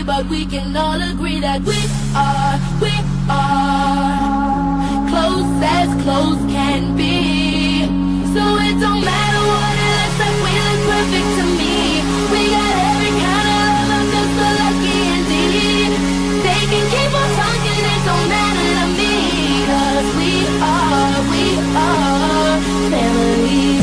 but we can all agree that we are close as close can be. So it don't matter what it looks like, we look perfect to me. We got every kind of love, I'm just so lucky indeed. They can keep on talking, it don't matter to me, 'cause we are family.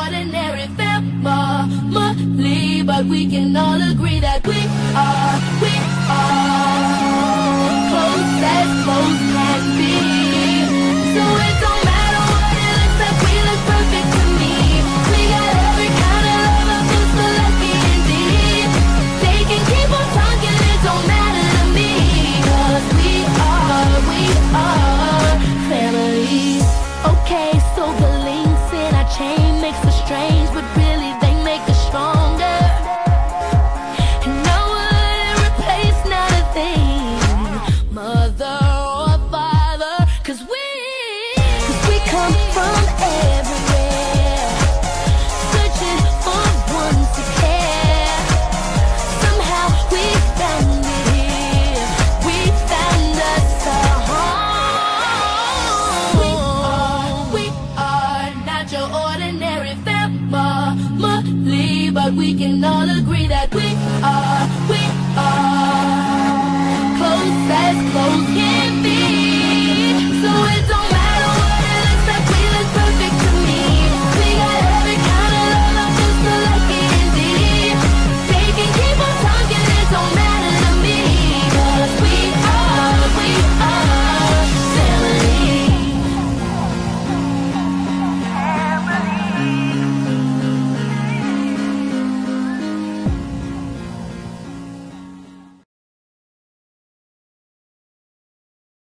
But we can all agree that we are